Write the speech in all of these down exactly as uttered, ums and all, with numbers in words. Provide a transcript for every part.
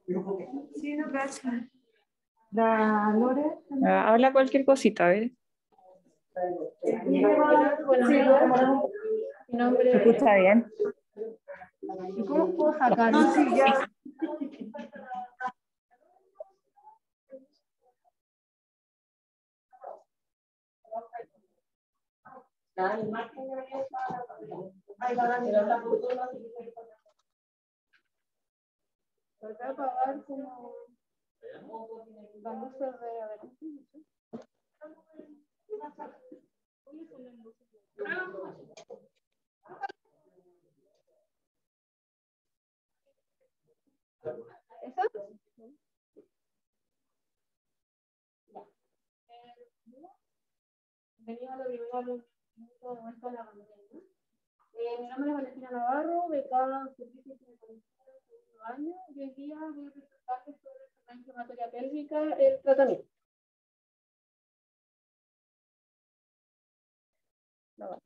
Sí, no cacho. La Lore. Ah, habla cualquier cosita, ¿ves? Buenos días. Mi nombre ¿Se escucha bien? ¿Y cómo puedo sacar? No, sí, ya. Tratar de apagar como la luz de adelante. ¿Eso? Venía a la primera momento de la pandemia. Eh, mi nombre es Valentina Navarro, becada en Servicios de Ginecología de segundo año, y hoy día voy a presentarles sobre la inflamatoria pélvica, el tratamiento. No,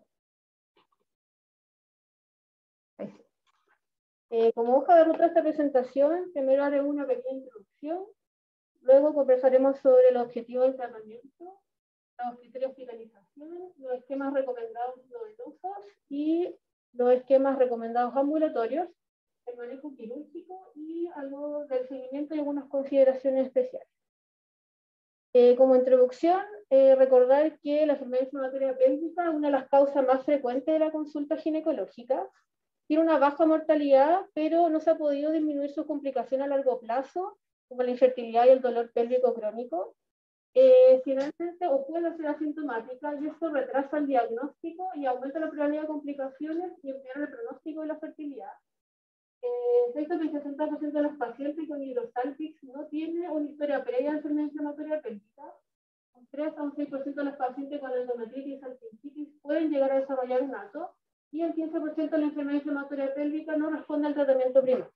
ahí sí. Eh, como hoja de ruta de esta presentación, primero haré una pequeña introducción, luego conversaremos sobre el objetivo del tratamiento, los criterios de finalización, los esquemas recomendados novedosos y los esquemas recomendados ambulatorios, el manejo quirúrgico y algo del seguimiento y algunas consideraciones especiales. Eh, como introducción, eh, recordar que la enfermedad inflamatoria pélvica es una de las causas más frecuentes de la consulta ginecológica. Tiene una baja mortalidad, pero no se ha podido disminuir sus complicaciones a largo plazo, como la infertilidad y el dolor pélvico crónico. Eh, finalmente, o puede ser asintomática, y esto retrasa el diagnóstico y aumenta la probabilidad de complicaciones y empeora el pronóstico de la fertilidad. Eh, de hecho, el sesenta por ciento de los pacientes con hidrosalpix no tiene una historia previa de enfermedad inflamatoria pélvica. Un tres a un seis por ciento de los pacientes con endometritis y salpingitis pueden llegar a desarrollar un A T O, y el quince por ciento de la enfermedad inflamatoria pélvica no responde al tratamiento primario.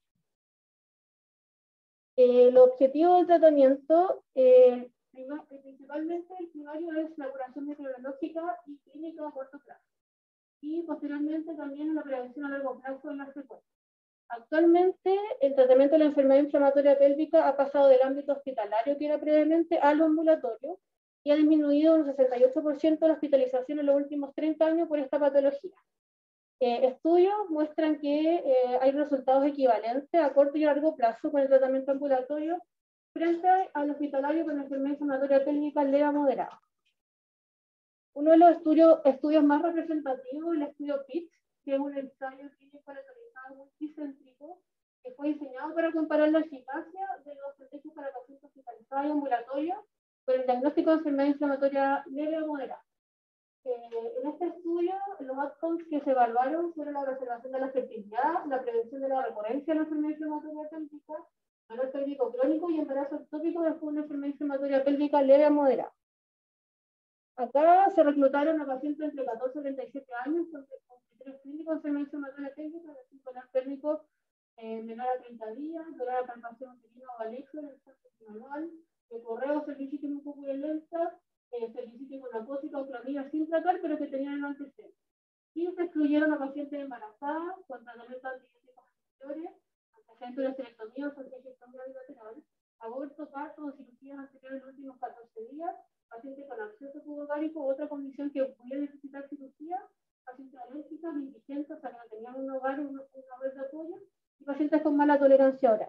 Eh, el objetivo del tratamiento, eh, prima, principalmente el primario, es la curación microbiológica y clínica a corto plazo. Y posteriormente también la prevención a largo plazo de las secuelas. Actualmente, el tratamiento de la enfermedad inflamatoria pélvica ha pasado del ámbito hospitalario que era previamente al ambulatorio y ha disminuido un sesenta y ocho por ciento la hospitalización en los últimos treinta años por esta patología. Eh, estudios muestran que eh, hay resultados equivalentes a corto y largo plazo con el tratamiento ambulatorio frente al hospitalario con enfermedad inflamatoria pélvica leve a moderada. Uno de los estudios, estudios más representativos es el estudio P I T, que es un ensayo clínico aleatorizado multicéntrico que fue diseñado para comparar la eficacia de los estrategias para pacientes hospitalizados y ambulatorios con el diagnóstico de enfermedad inflamatoria leve o moderada. Eh, en este estudio, los outcomes que se evaluaron fueron la preservación de la fertilidad, la prevención de la recurrencia de la enfermedad inflamatoria pélvica, dolor pélvico crónico y embarazo ectópico después de una enfermedad inflamatoria pélvica leve a moderada. Acá se reclutaron a pacientes entre catorce y treinta y siete años con criterios clínicos de enfermedad inflamatoria pélvica, de dolor pélvico eh, menor a treinta días, dolor a palpación uterina o alexo en el centro manual, de correo, cervicitis un poco lenta, eh, cervicitis con apósito o clamida sin tratar, pero que tenían el antecedente. Y se excluyeron a pacientes embarazadas con tratamiento antibióticos anteriores, antecedentes de esterectomía o salpingectomía bilateral, aborto, parto o cirugías anteriores en los últimos catorce días, pacientes con absceso tubogárico o otra condición que pudiera necesitar cirugía, pacientes alérgicos, indigentes, o sea que no tenían un hogar, una, una red de apoyo, y pacientes con mala tolerancia oral.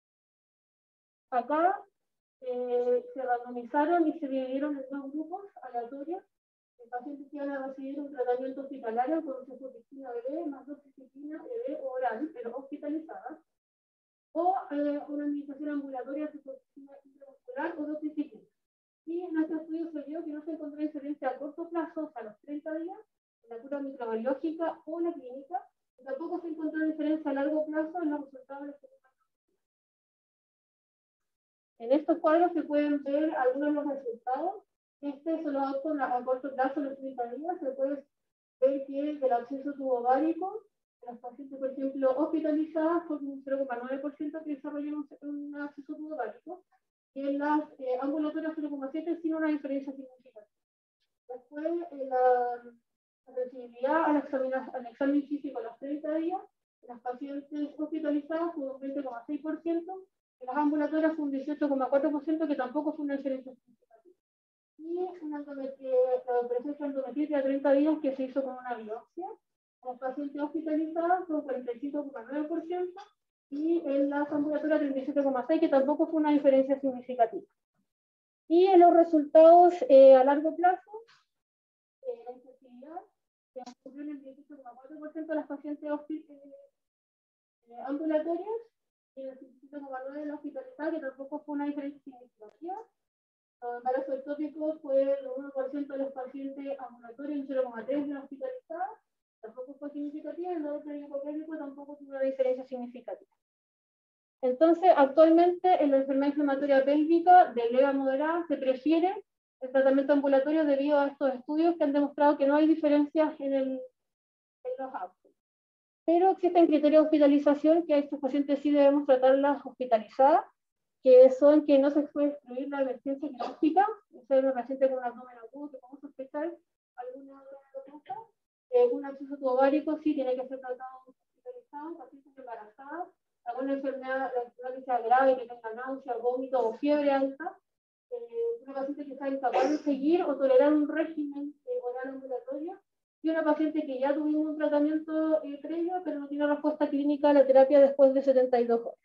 Acá eh, se randomizaron y se dividieron en dos grupos aleatorios. El paciente que iban a recibir un tratamiento hospitalario con ceftriaxona B D más doxiciclina B D oral, pero hospitalizada, o eh, una administración ambulatoria de ceftriaxona intramuscular o doxiciclina. Y en este estudio se vio que no se encontró diferencia a corto plazo, hasta los treinta días, en la cura microbiológica o la clínica, y tampoco se encontró diferencia a largo plazo en los resultados de los exámenes. En estos cuadros se pueden ver algunos de los resultados. Este son los outcomes a corto plazo, los treinta días. Se puede ver que el absceso tubogárico, en los pacientes, por ejemplo, hospitalizadas, fue un cero coma nueve por ciento que desarrollaron un absceso tubogárico, y en las eh, ambulatorias cero coma siete por ciento sin una diferencia significativa. Después, eh, la, la sensibilidad al examen, al examen físico a los treinta días, en las pacientes hospitalizadas fue un veinte coma seis por ciento, En las ambulatorias fue un dieciocho coma cuatro por ciento, que tampoco fue una diferencia significativa. Y una la operación de endometriosis a treinta días que se hizo con una biopsia. Los pacientes hospitalizados fue un cuarenta y cinco coma nueve por ciento y en las ambulatorias treinta y siete coma seis por ciento, que tampoco fue una diferencia significativa. Y en los resultados eh, a largo plazo, eh, la infectividad se ocurrió en el dieciocho coma cuatro por ciento de las pacientes eh, ambulatorias y en el diecisiete coma nueve por ciento de las hospitalizadas, que tampoco fue una diferencia significativa. Los embarazos ectópicos fue el uno por ciento de los pacientes ambulatorios y un cero coma tres por ciento de las hospitalizadas, tampoco fue significativa, y el dolor crónico tampoco tuvo una diferencia significativa. Entonces, actualmente en la enfermedad inflamatoria pélvica de leve a moderada se prefiere el tratamiento ambulatorio debido a estos estudios que han demostrado que no hay diferencias en, el, en los outcomes. Pero existen criterios de hospitalización que a estos pacientes sí debemos tratarlas hospitalizadas, que son que no se puede excluir la emergencia quirúrgica, o sea, una paciente con un abdomen agudo que podemos sospechar alguna cosa, eh, un absceso tubovárico sí tiene que ser tratado hospitalizado, pacientes embarazadas, alguna enfermedad, la enfermedad que sea grave, que tenga náusea, vómito o fiebre alta, eh, una paciente que está incapaz de seguir o tolerar un régimen eh, oral ambulatorio, y una paciente que ya tuvimos un tratamiento eh, previo, pero no tiene respuesta clínica a la terapia después de setenta y dos horas.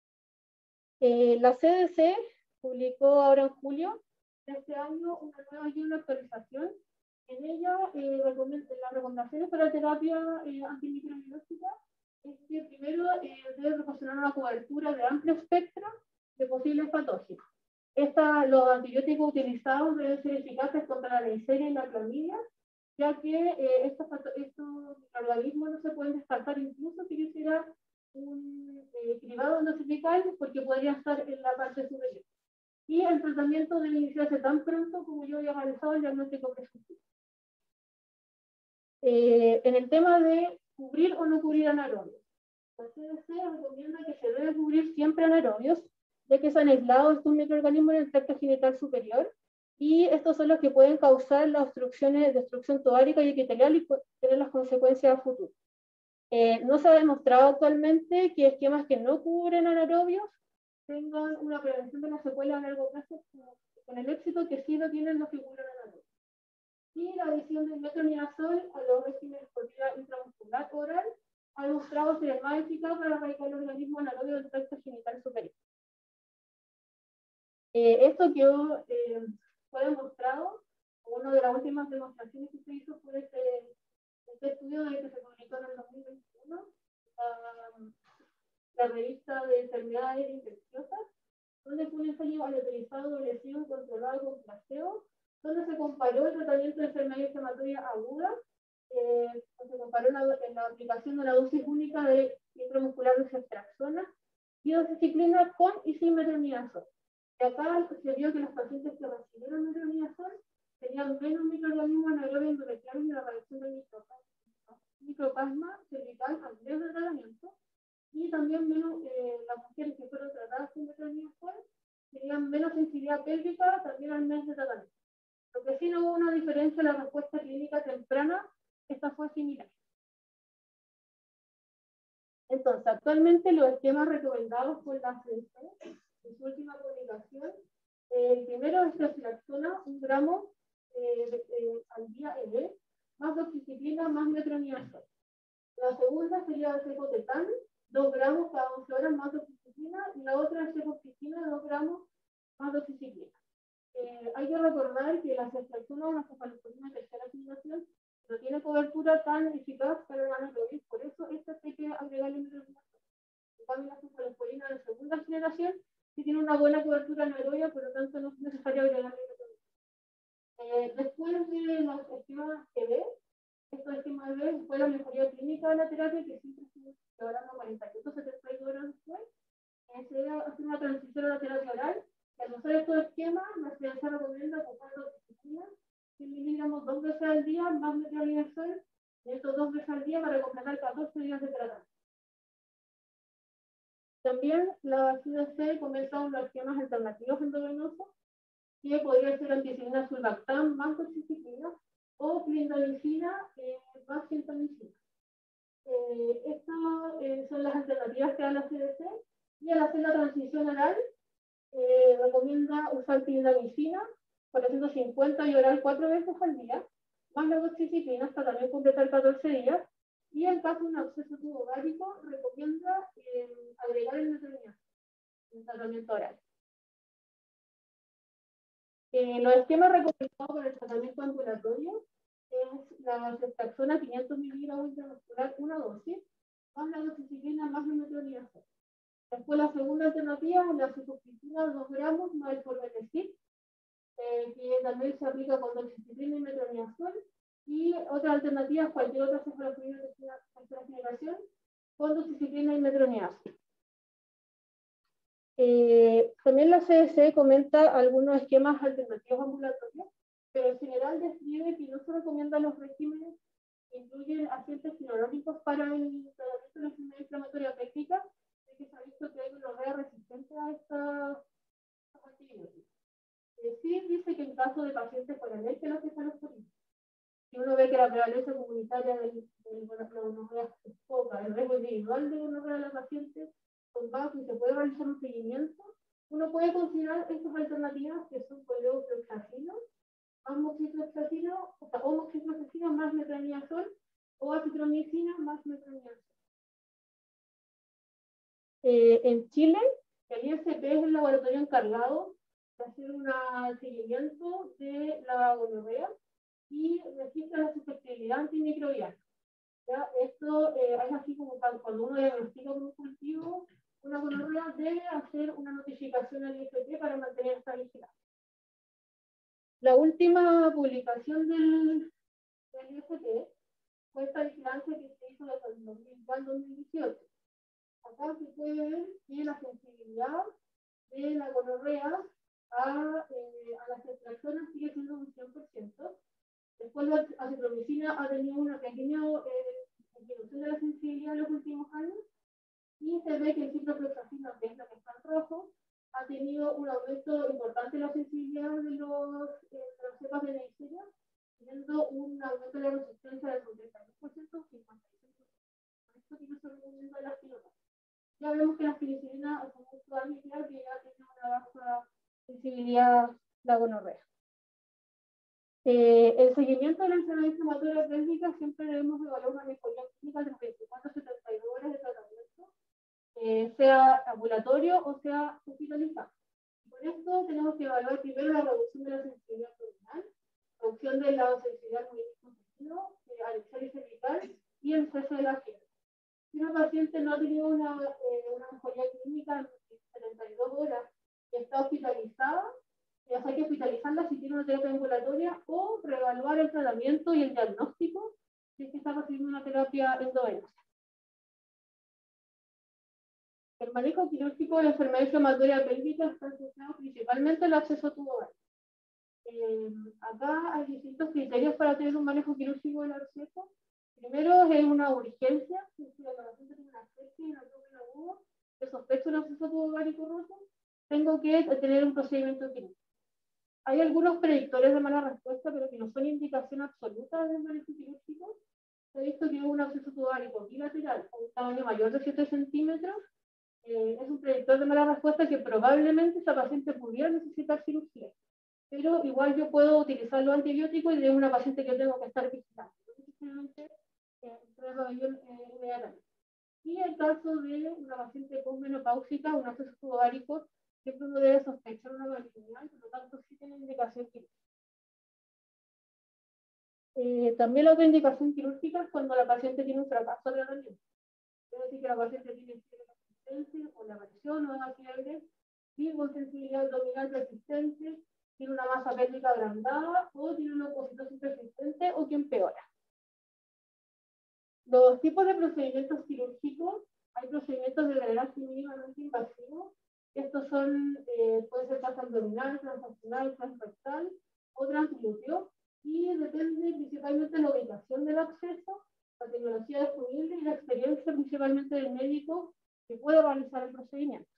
Eh, la C D C publicó ahora en julio de este año una nueva guía, una actualización. En ella, eh, las recomendaciones para la terapia eh, antimicrobiológica es que primero eh, debe proporcionar una cobertura de amplio espectro de posibles patógenos. Esta, los antibióticos utilizados deben ser eficaces contra la Neisseria y la clamidia, ya que eh, estos, estos microorganismos no se pueden descartar incluso si quisiera un eh, cribado endocelical, porque podría estar en la parte superior. Y el tratamiento debe iniciarse tan pronto como yo haya realizado el diagnóstico preventivo. Eh, en el tema de cubrir o no cubrir anaerobios, la C D C recomienda que se debe cubrir siempre anaerobios, ya que se han aislado estos microorganismos en el tracto genital superior, y estos son los que pueden causar las obstrucciones de destrucción torácica y epitelial y tener las consecuencias a futuro. Eh, no se ha demostrado actualmente que esquemas que no cubren anaerobios tengan una prevención de la secuela a largo plazo, con el éxito que sí lo tienen los que cubren anaerobios. Y la adición del metronidazol a los regímenes por vía intramuscular oral ha demostrado ser más eficaz para erradicar el organismo anaerobio del tracto genital superior. Eh, esto quedó, eh, fue demostrado, una de las últimas demostraciones que se hizo fue este, este estudio de que se publicó en el dos mil veintiuno, la, la revista de enfermedades infecciosas, donde fue un ensayo aleatorizado agresivo controlado con placebo, donde se comparó el tratamiento de enfermedad inflamatoria aguda, eh, se comparó la, en la aplicación de una dosis única de intramuscular de ceftriaxona y doxiciclina con y sin metronidazol. Y acá se vio que los pacientes que recibieron metronidazol tenían menos microorganismos anaerobios endometriales y la reacción del microplasma cervical antes del tratamiento, y también menos, eh, las mujeres que fueron tratadas con metronidazol tenían menos sensibilidad pélvica también al mes de tratamiento. Lo que sí no hubo una diferencia en la respuesta clínica temprana, esta fue similar. Entonces, actualmente los esquemas recomendados por la C D C en su última publicación, eh, el primero es ceftriaxona, un gramo eh, eh, al día L, más doxiciclina, más metronidazol. La segunda sería el cefotetán, dos gramos cada once horas más doxiciclina, y la otra es cefoxiclina, dos gramos más doxiciclina. Eh, hay que recordar que la ceftriaxona es una cefalosporina de tercera generación, no tiene cobertura tan eficaz para el anaerobio, por eso esta hay que agregarle metronidazol. En cambio, la cefalosporina de segunda generación sí tiene una buena cobertura anaerobia, por lo tanto no es necesario agregarle metronidazol. Eh, después de los esquemas G B, estos esquemas G B fue la mejoría clínica de la terapia, que siempre estuvo logrando cuarenta y ocho a setenta y dos horas después. Eh, se debe hacer una transición a la terapia oral. Y al usar estos esquemas, la C D C recomienda ocupar doxiciclina, cien miligramos dos veces al día, más metronidazol, y estos dos veces al día para completar catorce días de tratamiento. También la C D C comenta unos esquemas alternativos endovenosos, que podría ser ampicilina sulbactam más doxiciclina o clindamicina eh, más gentamicina. Eh, estas eh, son las alternativas que da la C D C. Y al hacer la transición oral, eh, recomienda usar clindamicina cuatrocientos cincuenta y oral cuatro veces al día, más la doxiciclina hasta también completar catorce días. Y en caso de un absceso tubogárico, recomienda eh, agregar el metronidazol en tratamiento oral. Eh, los esquemas recomendados para el tratamiento ambulatorio es la ceftriaxona quinientos miligramos intramuscular, una dosis, más la doxiciclina más el metronidazol. Después la segunda alternativa es la sulfapicina dos gramos más el forbenecid, eh, que también se aplica con doxiciclina y metronidazol. Y otra alternativa es cualquier otra cefaloprimina de tercera generación con doxiciclina y metronidazol. Eh, también la C D C comenta algunos esquemas alternativos ambulatorios, pero en general describe que no se recomiendan los regímenes que incluyen agentes quinológicos para el tratamiento de la enfermedad inflamatoria pélvica, ya que se ha visto que hay gonorrea resistente a esta antibióticos. Eh, sí dice que en caso de pacientes con alergia a la cefalosporina, si uno ve que la prevalencia comunitaria de la gonorrea es poca, el riesgo individual de gonorrea de la paciente con bajo y se puede realizar un seguimiento, uno puede considerar estas alternativas que son con levofloxacino, amoxicilina, o sea, homoxicilina más metronidazol o acitromicina más metronidazol. Eh, en Chile, el I S P es el laboratorio encargado de hacer un seguimiento de la gonorrea y registra la susceptibilidad antimicrobiana. ¿Ya? Esto eh, es así como cuando uno diagnostica un cultivo, una gonorrea debe hacer una notificación al I S P para mantener esta vigilancia. La última publicación del, del I S P fue esta vigilancia que se hizo desde el dos mil al dos mil dieciocho. Acá se puede ver que la sensibilidad de la gonorrea a, eh, a las ceftriaxonas sigue siendo un cien por ciento. Después la acitromicina ha tenido una pequeña eh, disminución de la sensibilidad en los últimos años y se ve que el ciprofloxacino, que es lo que está en rojo, ha tenido un aumento importante en la sensibilidad de, los, eh, de las cepas de Neisseria, teniendo un aumento de la resistencia del setenta y dos por ciento, cincuenta y seis por ciento. Esto tiene sobre el de las pilotas. Ya vemos que la penicilina hace mucho años que ya tiene una baja sensibilidad la gonorrea. Eh, el seguimiento de la enfermedad inflamatoria pélvica siempre debemos evaluar una mejoría clínica de las veinticuatro a setenta y dos horas de tratamiento, eh, sea ambulatorio o sea hospitalizado. Por esto tenemos que evaluar primero la reducción de la sensibilidad abdominal, reducción de la sensibilidad al movimiento continuo, eh, arexial y cervical y el cese de la fiebre. Si una paciente no ha tenido una, eh, una mejoría clínica en setenta y dos horas y está hospitalizada, ya hay que hospitalizarla si tiene una terapia ambulatoria o reevaluar el tratamiento y el diagnóstico si es que está recibiendo una terapia endovenosa. El manejo quirúrgico de la enfermedad inflamatoria pélvica está asociado principalmente al acceso tuboral. Eh, acá hay distintos criterios para tener un manejo quirúrgico del acceso. Primero es una urgencia, si la paciente tiene una sepsis en el abdomen agudo, que sospecho un acceso tubogárico roto, tengo que tener un procedimiento quirúrgico. Hay algunos predictores de mala respuesta, pero que no son indicación absoluta del manejo quirúrgico. Se ha visto que un acceso tubogárico bilateral a un tamaño mayor de siete centímetros eh, es un predictor de mala respuesta que probablemente esa paciente pudiera necesitar cirugía. Pero igual yo puedo utilizar los antibióticos y de una paciente que tengo que estar vigilando. Simplemente eh, inmediatamente. Y en el caso de una paciente posmenopáusica, un acceso tubogárico, siempre uno debe sospechar una malignidad, por lo tanto sí tiene indicación quirúrgica. Eh, también la otra indicación quirúrgica es cuando la paciente tiene un fracaso de tratamiento. Es decir, que la paciente tiene fiebre persistente o la aparición o una fiebre, y con sensibilidad abdominal persistente, tiene una masa pélvica agrandada o tiene una opositosis persistente o que empeora. Los tipos de procedimientos quirúrgicos, hay procedimientos de drenaje mínimamente invasivos. Estos son, eh, puede ser transabdominal, transvaginal, transrectal o transglúteo, y depende principalmente de la ubicación del acceso, la tecnología disponible y la experiencia principalmente del médico que puede realizar el procedimiento.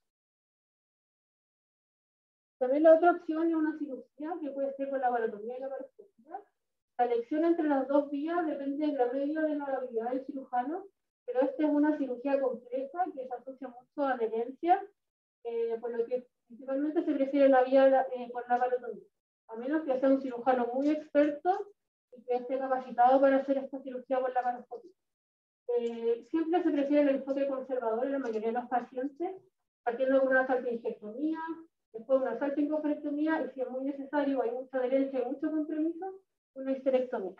También la otra opción es una cirugía que puede ser con la laparotomía y la laparoscopia. La elección entre las dos vías depende de la medida de la habilidad del cirujano, pero esta es una cirugía compleja que se asocia mucho a adherencia, eh, por lo que principalmente se prefiere la vía eh, por la laparotomía, a menos que sea un cirujano muy experto y que esté capacitado para hacer esta cirugía por laparoscopia. Eh, siempre se prefiere el enfoque conservador en la mayoría de los pacientes, partiendo con una salpingectomía, después una salpingoferectomía, y si es muy necesario, hay mucha adherencia y mucho compromiso, una histerectomía.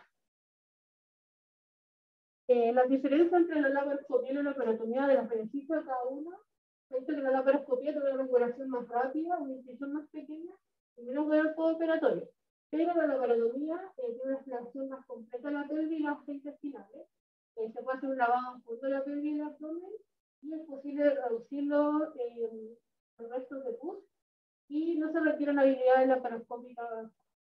Eh, las diferencias entre la laparoscopia y la laparotomía de los beneficios de cada uno, es que la laparoscopia tiene una recuperación más rápida, una incisión más pequeña y menos dolor postoperatorio. Pero la laparotomía eh, tiene una exploración más completa de la pelvis y las intestinales. Eh, se puede hacer un lavado en fondo de la pelvis y el abdomen, y es posible reducirlo eh, los restos de pus, y no se requieren habilidades laparoscópicas.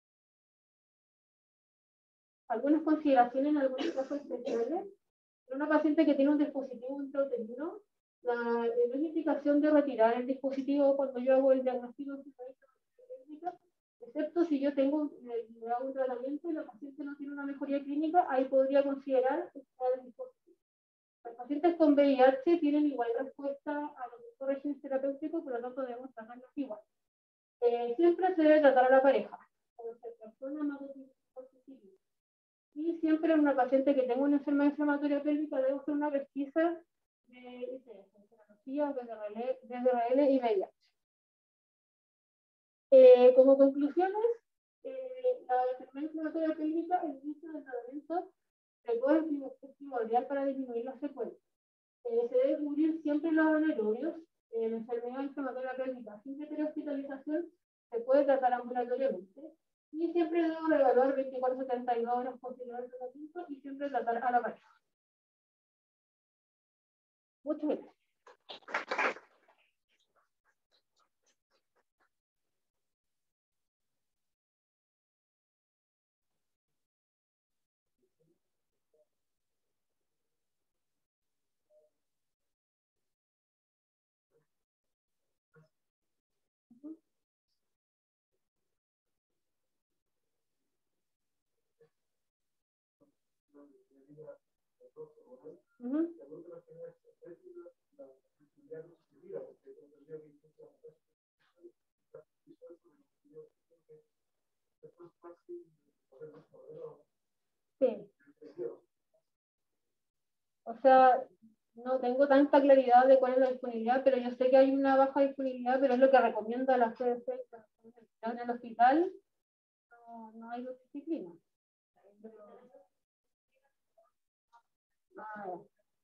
Algunas consideraciones en algunos casos especiales. En una paciente que tiene un dispositivo intrauterino, la, la indicación de retirar el dispositivo cuando yo hago el diagnóstico de técnica, excepto si yo tengo, le, le hago un tratamiento y la paciente no tiene una mejoría clínica, ahí podría considerar extraer el dispositivo. Los pacientes con V I H tienen igual respuesta a los mismos regímenes terapéuticos, por lo tanto debemos tratarlos igual. Eh, siempre se debe tratar a la pareja, con ser persona más positivo. Y siempre en una paciente que tenga una enfermedad inflamatoria pélvica debe hacer una pesquisa de I C S, serología, B D R L y V I H. Eh, como conclusiones, eh, la enfermedad inflamatoria pélvica, el inicio del tratamiento precoz es primordial para disminuir las secuelas. Eh, se debe cubrir siempre los anaerobios. Eh, la enfermedad inflamatoria pélvica sin requerir hospitalización se puede tratar ambulatoriamente. Y siempre debo evaluar veinticuatro a setenta y dos horas posterior al tratamiento y siempre tratar a la pareja. Muchas gracias. Uh-huh. Sí. O sea, no tengo tanta claridad de cuál es la disponibilidad, pero yo sé que hay una baja disponibilidad, pero es lo que recomienda la C D C. En el hospital no, no hay doxiciclina. Ah,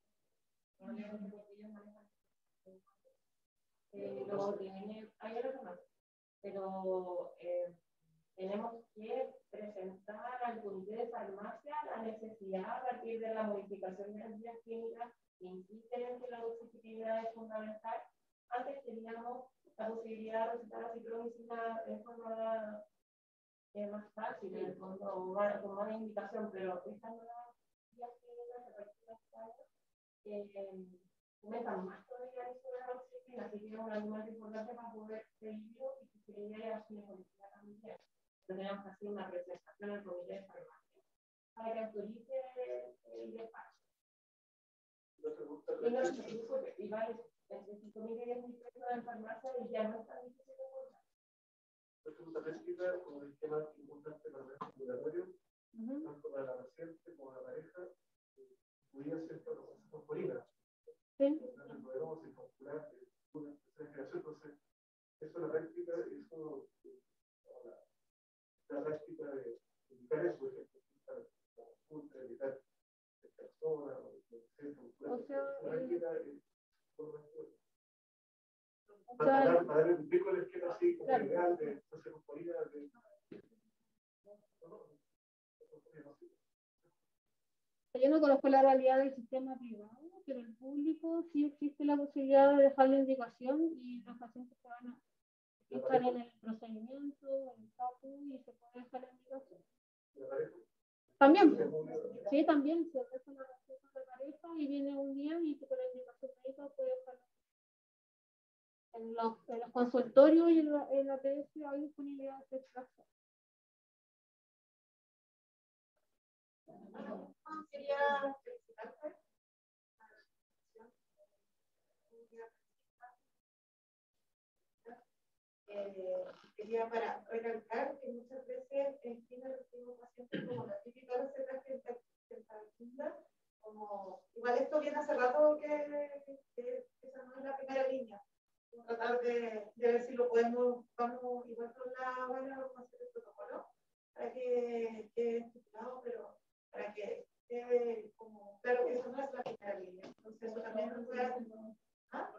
eh, lo tiene, hay algo más, pero eh, tenemos que presentar al comité de farmacia la necesidad a partir de la modificación de las guías clínicas que insisten en que la toxicidad es fundamental. Antes teníamos la posibilidad de recetar la citromicina de forma eh, más fácil, en el fondo, como una indicación, pero estas nuevas guías clínicas a partir de este año eh, aumentan más todavía el uso de la oxígena, así que es un argumento importante para poder seguirlo y que se le dé a la policía también. Tenemos que hacer una presentación al comité de farmacia para que autorice el despacho. Y no se preocupe, y va el comité de administración de farmacia y ya no está difícil de encontrar. La segunda pesquisa, como el tema importante para el ambulatorio, uh-huh. tanto para la paciente como para la pareja, podría ser por purina. Sí. Entonces podemos incorporar una generación, entonces eso es la práctica, eso la, la práctica de evitar eso, por ejemplo, para evitar personas, o sea, la práctica es para darle un pico al esquema así como legal de entonces con purina de yo no conozco la realidad del sistema privado, pero en el público sí existe la posibilidad de dejar la indicación y los pacientes se van a estar en el procedimiento, en el SAPU, y se puede dejar la indicación. También, sí, también se deja la receta de pareja y viene un día y con la indicación médica puede dejar en los, en los consultorios y en la, en la P S hay disponibilidad de extracción. Quería Eh, quería para recalcar que muchas veces en China recibimos pacientes como la típica receta que está como igual esto viene hace rato que, que, que esa no es la primera línea. Vamos a tratar de, de ver si lo podemos, vamos igual con la Vale, vamos a hacer el protocolo para que quede estipulado, pero para que quede como claro que eso no es la primera línea. Entonces eso también nos puede hacer. ¿Ah?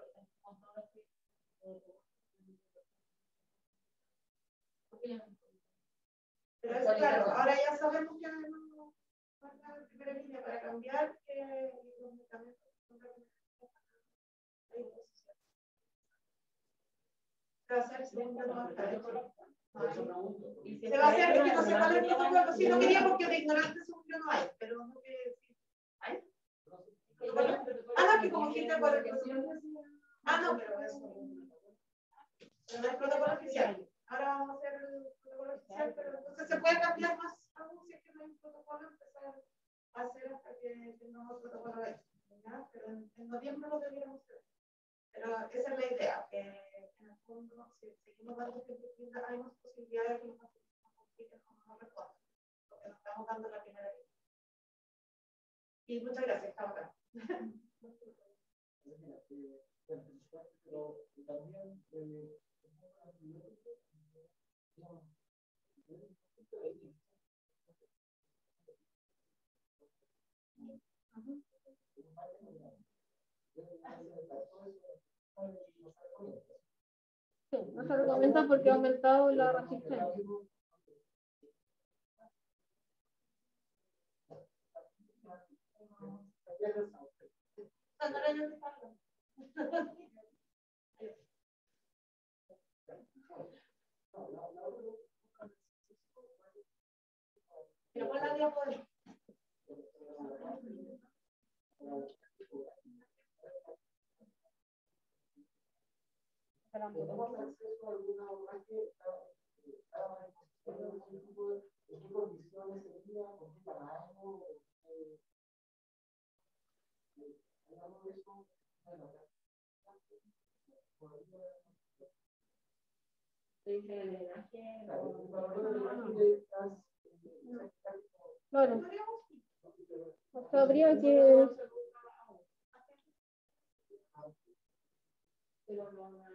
Pero es claro, ahora ya sabemos que no es la primera línea para cambiar que los medicamentos son la primera línea. Se va a hacer segunda nueva fecha. Se va a hacer, es que no sé cuál es el protocolo, si no quería porque de ignorante según yo no hay, pero no que sí. ¿Hay? Ah, no, que como dijiste por el protocolo. Ah, no, pero eso. Pero no hay protocolo oficial. Ahora vamos a hacer el protocolo oficial, pero entonces se puede cambiar más aún si es que no hay un protocolo, empezar a hacer hasta que tengamos el protocolo hecho. ¿Ya? Pero en, en noviembre lo deberíamos hacer. Pero esa es la idea, que en el fondo, si seguimos dando tiempo, hay más posibilidades de que los pacientes nos compliquen o no nos respondan, porque nos estamos dando la primera vez. Y muchas gracias, está acá. Sí, no se recomienda porque ha aumentado la resistencia. Pero con la diapositiva. ¿Tenemos acceso a alguna más que qué condiciones sería, con qué tamaño? ¿Hablamos de eso? Claro. O sea, habría que... Pero no, no, no,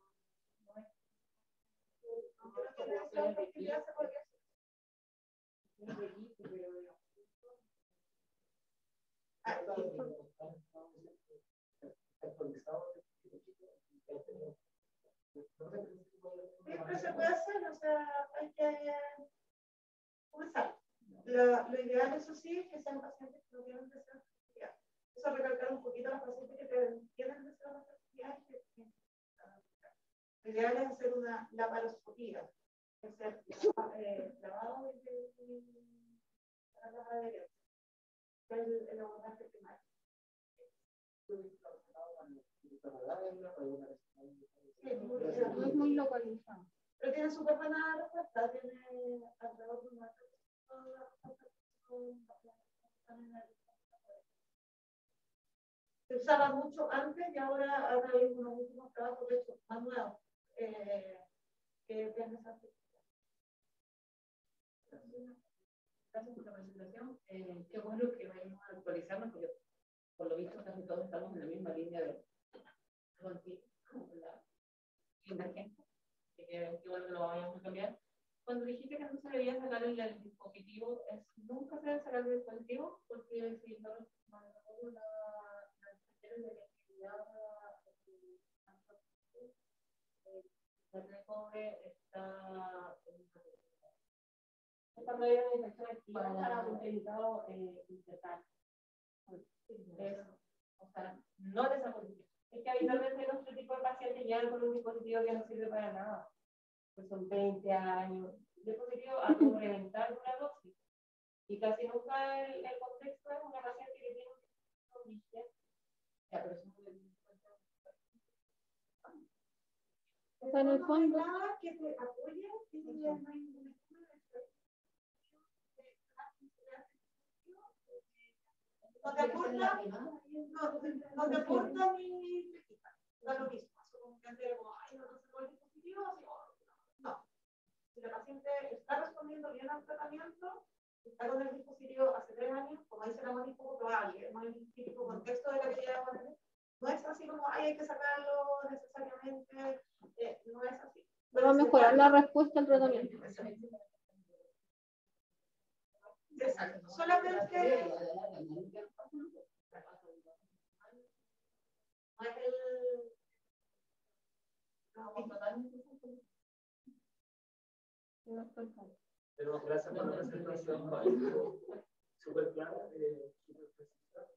Siempre se puede hacer, o sea, hay que comenzar. Lo, lo ideal, eso sí, es que sean pacientes que no tienen deseo de fertilidad. Eso recalcar un poquito a los pacientes que tienen deseo de fertilidad. Lo ideal es hacer una laparoscopía, es hacer eh, lavado de la cama de Dios, que es el, el abordaje primario. No es muy localizado. Pero tiene súper buena respuesta, tiene alrededor de una se usaba mucho antes y ahora ahora hay unos últimos trabajos de hecho más nuevos eh, que tienen esa Gracias por la presentación. Eh, qué bueno que vayamos a actualizarnos, porque por lo visto casi todos estamos en la misma línea de la emergencia. Qué bueno que lo vayamos a cambiar. Cuando dijiste que no se debía sacar el, el dispositivo, es, nunca se debe sacar el dispositivo, porque si no manejamos la cuestiones de electricidad, el de cobre está esta medida de infección activa para un delicado intertal. O sea, no desapareció. Es que habitualmente nuestro tipo de pacientes llegan con un dispositivo que no sirve para nada. Pues son veinte años. El dispositivo a complementar una dosis. Y casi nunca el, el contexto es una paciente que tiene un dispositivo. Ya, pero eso no es. O sea, en el fondo. nada que te apoye y no hay ninguna no te aporta, no, no te aporta ni te quita, da lo mismo. como, ay, hay que sacarlo necesariamente, eh, no es así. Va a mejorar la respuesta al tratamiento. Exacto. Solamente no es el... Pero gracias por la presentación, maestro. Súper clara, eh, súper precisa.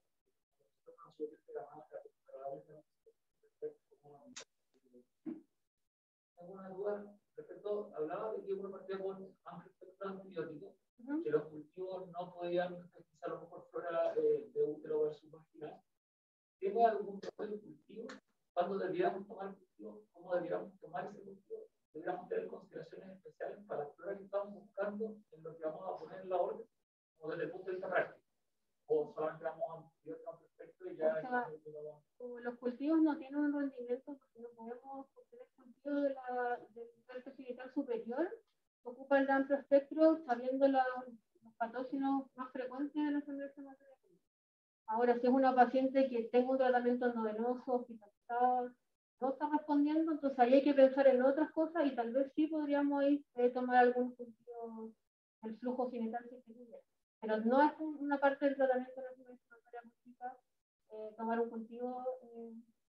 Tengo una duda respecto, hablaba de que uno partía con antibióticos, uh-huh. que los cultivos no podían, quizá a lo mejor fuera eh, de útero versus vaginal. ¿Tiene algún tipo de cultivo? ¿Cuándo debiéramos tomar el cultivo? ¿Cómo debiéramos tomar ese cultivo? ¿Debiéramos tener consideraciones especiales para la flora que estamos buscando en lo que vamos a poner en la orden? ¿O desde el punto de vista práctico? ¿O solamente vamos a antibióticos al respecto y ya... O sea, como los cultivos no tienen un rendimiento, porque no podemos obtener cultivo de la, del nivel vegetal superior, ocupa el de amplio espectro, sabiendo la, los patógenos más frecuentes de la enfermedad materia. Ahora, si es una paciente que tenga un tratamiento endovenoso, hospitalizada, no está respondiendo, entonces ahí hay que pensar en otras cosas y tal vez sí podríamos ir eh, tomar algún cultivo del flujo genital si se quiere. Pero no es una parte del tratamiento de la enfermedad inflamatoria múltiple eh, tomar un cultivo eh,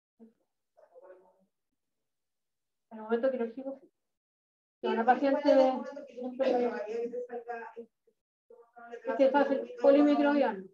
en el momento quirúrgico, sí. Si una paciente es que es fácil, polimicrobiano.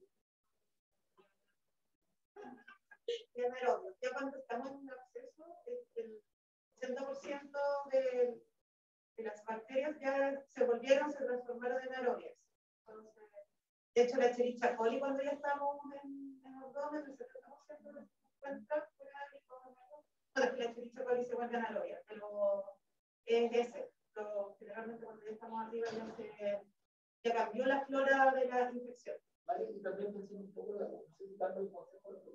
Ya cuando estamos en un absceso, el ochenta por ciento de, de las bacterias ya se volvieron, se transformaron en aerobias. Entonces, de hecho, la Escherichia coli, cuando ya estamos en, en abdomen, el setenta por ciento de se encuentra fuera del abdomen. Bueno, la Escherichia coli se vuelve en aerobias, pero es ese. Pero generalmente cuando ya estamos arriba ya, se, ya cambió la flora de la infección. Vale, y también pensé un poco de necesitando el consejo de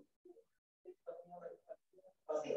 Sí.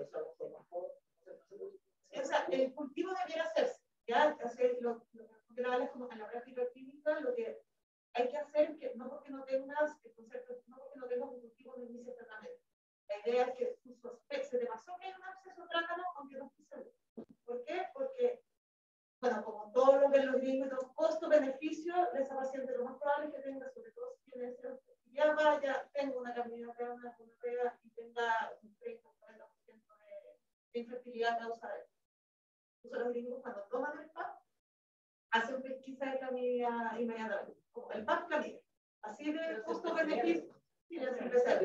O sea, el cultivo debiera hacerse, ya hacer lo, lo que es como en la práctica clínica, lo que hay que hacer es que no porque no tengas el concepto, no porque no tengas un cultivo de inicio de tratamiento. La idea es que tú sospechas, se te pasó que hay un absceso, trátalo, aunque no estés seguro. ¿Por qué? Porque, bueno, como todo lo que los gringos, costo-beneficio de esa paciente, lo más probable es que tenga, sobre todo si tiene ese, ya vaya, tengo una caminata, una gonorrea y tenga un treinta cuarenta por ciento de, de infertilidad a causa de eso. Entonces los gringos cuando toman el P A P hacen pesquisa de clamidia inmediatamente, como el P A P clamidia. Así de costo-beneficio. Sí, ya se empezó.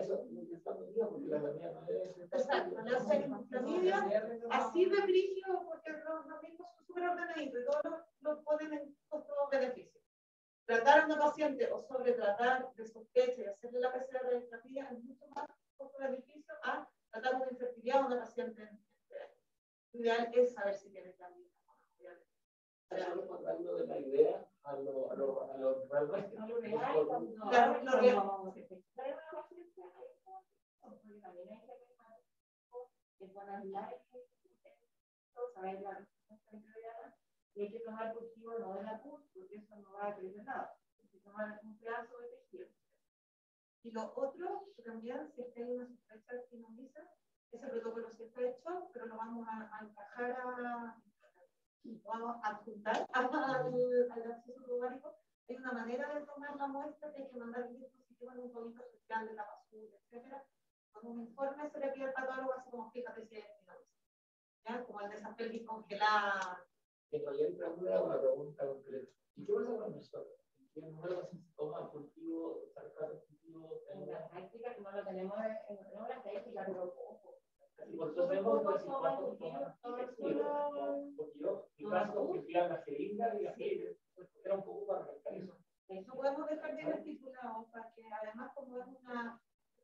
Exacto, le hacen clamidia, así de brígido, porque los, los mismos son súper ordenaditos y todos los, los ponen en costo-beneficio. Tratar a una paciente o sobretratar de sospecha y hacerle la P C R de clamidia es mucho más costo-beneficio a tratar una infertilidad a una paciente. Lo ideal es saber si tiene clamidia. Solo contando de la idea a lo a lo a lo real. No lo real, cuando Claro, lo real. vamos a detectar una paciente, porque también hay que pensar que con las lives saber la respuesta integral y hay que tomar cultivo no de la P U S, porque eso no va a crecer nada. Hay que tomar un pedazo de tejido. Y lo otro, también, si es que hay una sospecha de sinomiza, ese protocolo sí está hecho, pero lo vamos a, a encajar a, lo vamos a adjuntar al, al acceso ovárico. Hay una manera de tomar la muestra que hay que mandar el dispositivo en un bonito social de la basura, etcétera. Con un informe se le pide al patólogo así como fíjate si hay sinomiza. ¿Ya? Como el de esa pelvis congelada. Pero ayer pregunta una pregunta concreta. ¿Y qué pasa con nosotros? ¿Qué número se toma el cultivo, sacar el cultivo? En la práctica, no lo tenemos en la práctica, pero poco. Por eso tenemos que decir cuánto toma. Porque yo, mi caso, que fui a la jeringa y aceite, era un poco para arrancar eso. Eso podemos dejar bien estipulado, para que además, como es una.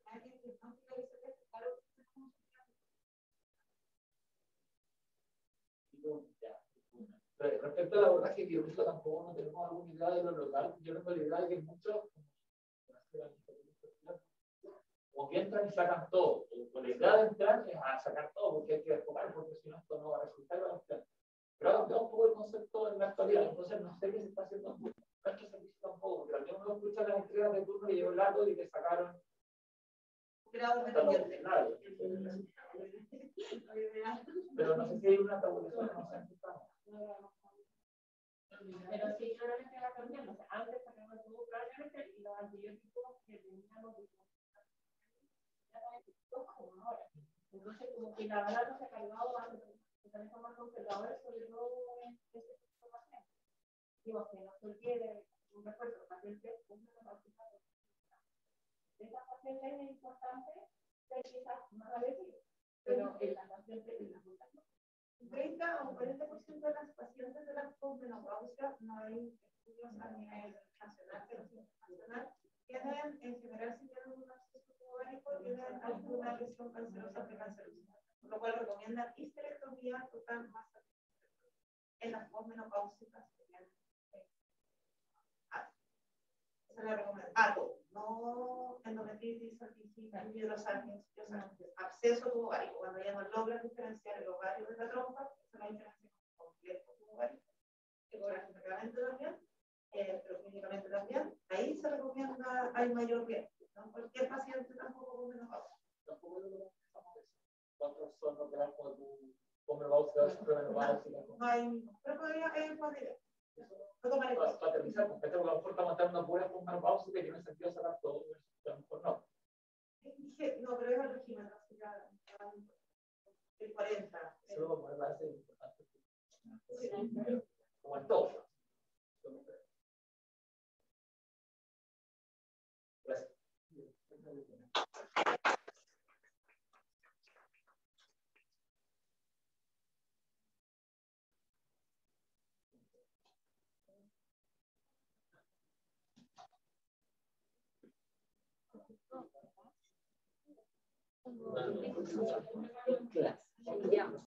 Respecto al abordaje quirúrgico, tampoco no tenemos alguna idea de lo local. Yo tengo la idea de que muchos, como que entran y sacan todo. La idea de entrar es a sacar todo, porque hay que enfocar, porque si no, esto no va a resultar. Pero ha cambiado un poco el concepto en la actualidad, entonces no sé qué se está haciendo en nuestro servicio tampoco, porque también uno escucha las entregas de turno y llegó el dato y que sacaron. Grado dependiente. pero no sé si hay una tabulación, no sé en qué estamos. Pero sí, claramente va cambiando. O sea, antes sacamos el tubo probablemente y los antibióticos que teníamos como ahora. Entonces, como que la balanza se ha cargado más, que también son más conservadores, sobre todo en ese tipo de pacientes. Digo, que no se olvide, un refuerzo, pacientes, una pausa. De esas pacientes es importante ser quizás más agresivos, pero en las pacientes, en las otras no. treinta o cuarenta por ciento de las pacientes de la posmenopausia, no hay estudios a nivel nacional, pero sí internacional, tienen, en general, si tienen un absceso tuborárico, tienen alguna lesión cancerosa precancerosa, por lo cual recomiendan histerectomía total más en las posmenopáusicas que tienen. Esa es la recomendación. Ah, todo. No endometritis, salpingina, hidrosalpingia, absceso tuborárico. Cuando ya no logran diferenciar el ovario de la trompa, esa es la diferencia con complejo tuborárico. Ecográficamente también, eh, pero clínicamente también. Ahí se recomienda, hay mayor riesgo. ¿No? Cualquier paciente tampoco con menopausia. ¿Cuántos son los gramos de tu menopausia, premenopausia? No hay, pero podría haber podría. No tomaré Para aterrizar, porque a lo mejor estamos dando una pura menopausia que tiene sentido sacar todo, a lo mejor no. Dije, no, pero es el régimen, así ya, el cuarenta. Eso lo me parece importante. Como en todo. Gracias. Clase.